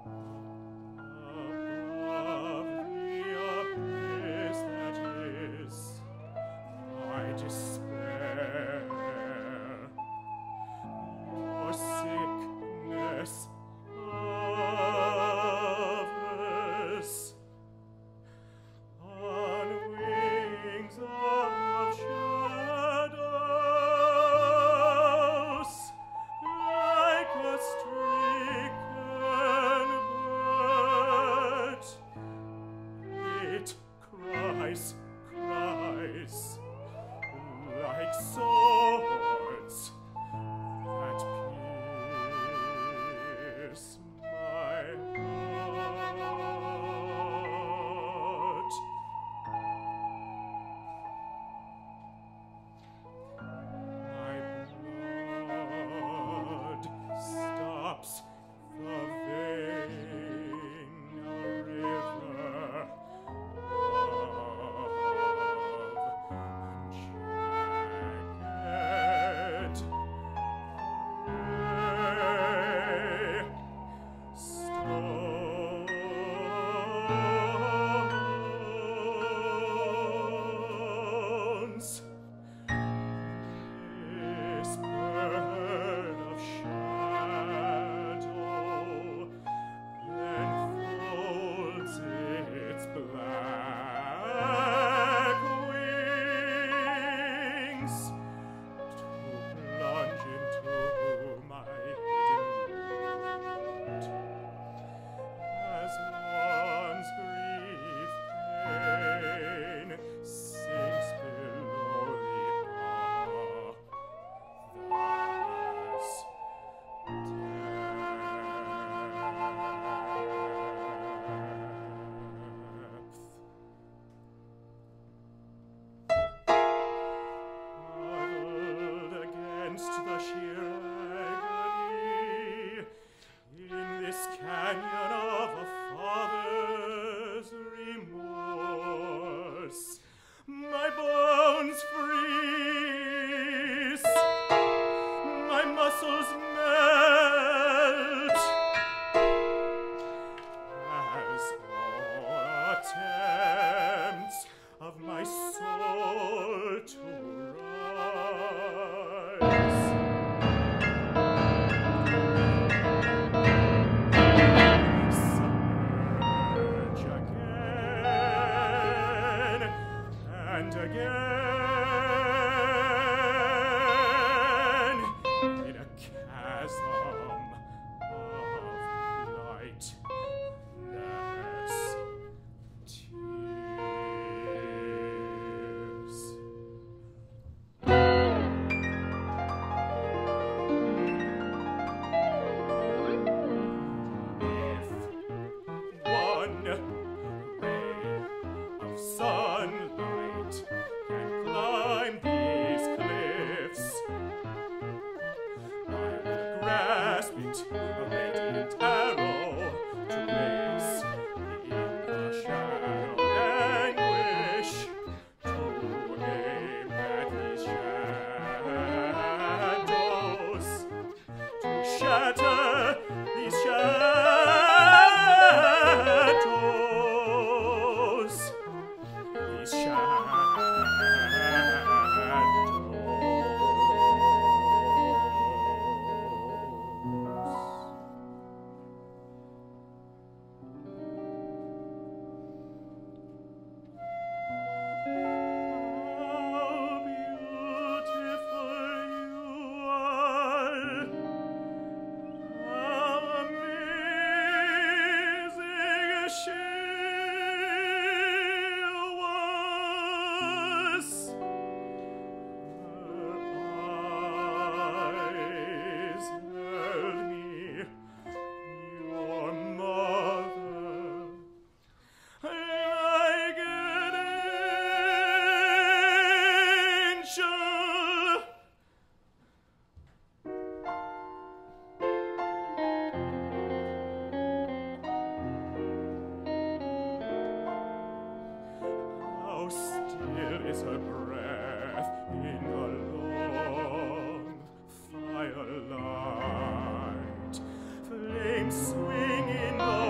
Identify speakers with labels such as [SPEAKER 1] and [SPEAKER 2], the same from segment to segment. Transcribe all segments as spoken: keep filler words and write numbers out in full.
[SPEAKER 1] Swing in the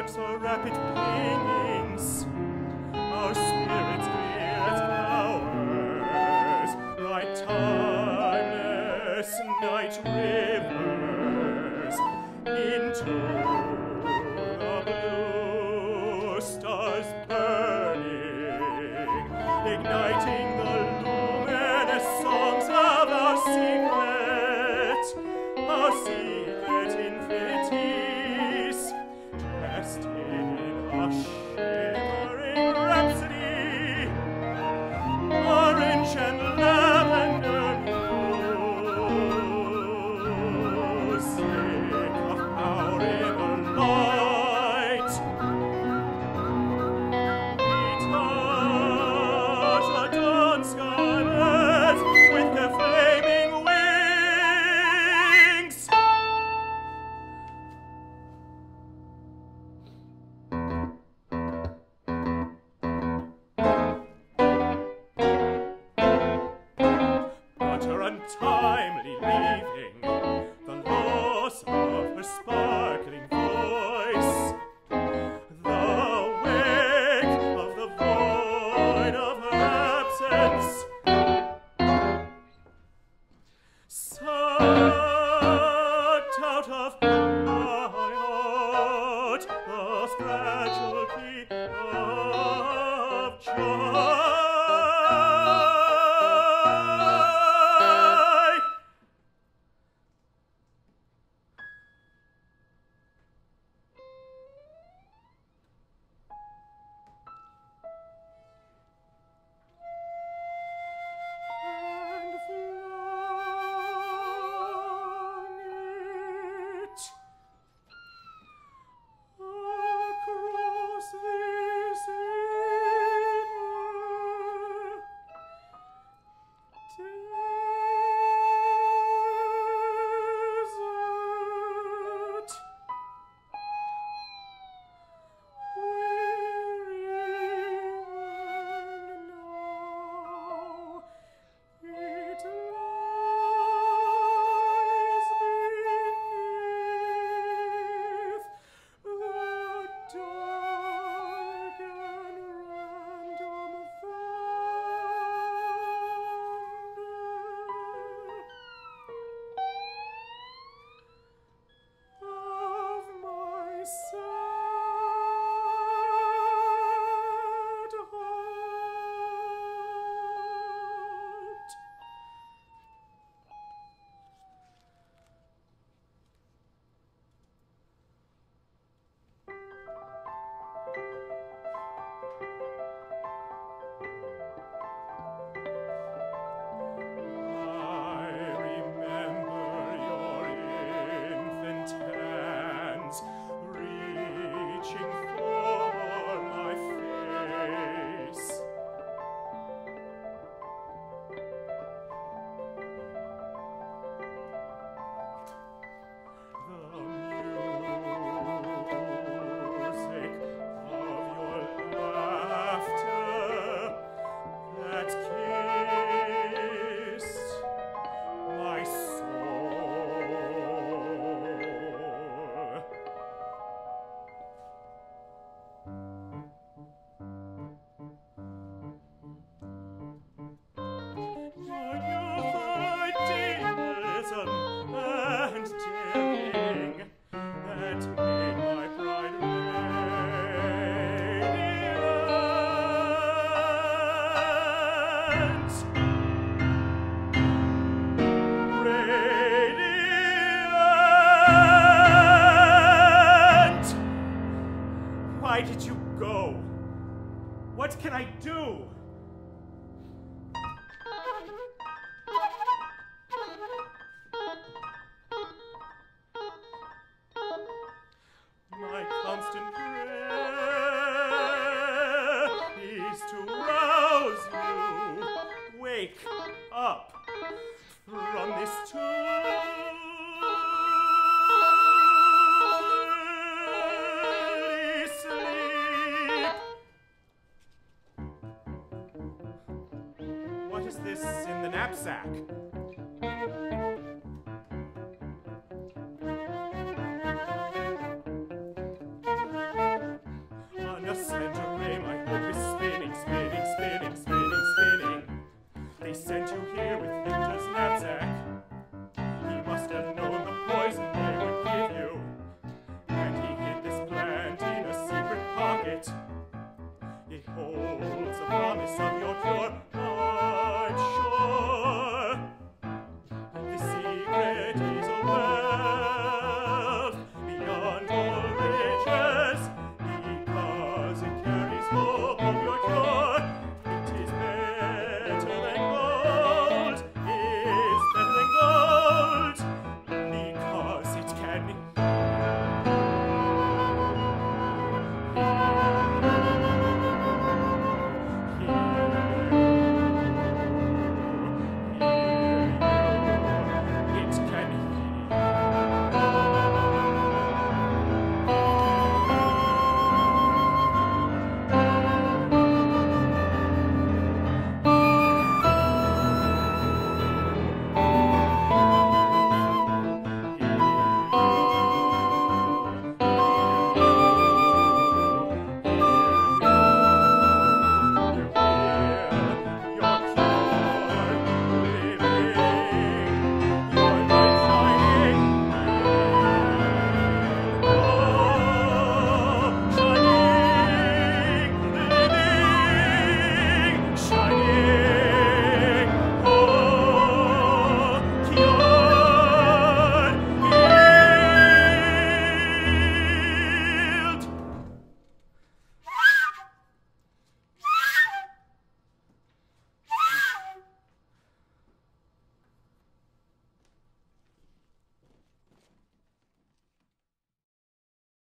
[SPEAKER 1] hearts are rapid pingings, our spirits clear as flowers, like timeless night rivers, into the blue stars burning, igniting the luminous songs of our secret, our secret infinities, dressed in a shimmering rhapsody, orange and lavender music of our inner light. We touch the dawn scarlet with their flaming wings. But her untimely leaving, the loss of her sparkling voice, the wake of the void of her absence, sucked out of my heart the fragile key of joy. And flung it across this inner desert. I remember your infant hands reaching for my face. The music of your laughter that kissed my soul. Your youthful idealism and daring that made my pride radiant. Radiant. Why did you go? What can I do? My constant prayer is to rouse you. Wake up from this early sleep. What is this in the knapsack? sent you here with Victor's knapsack.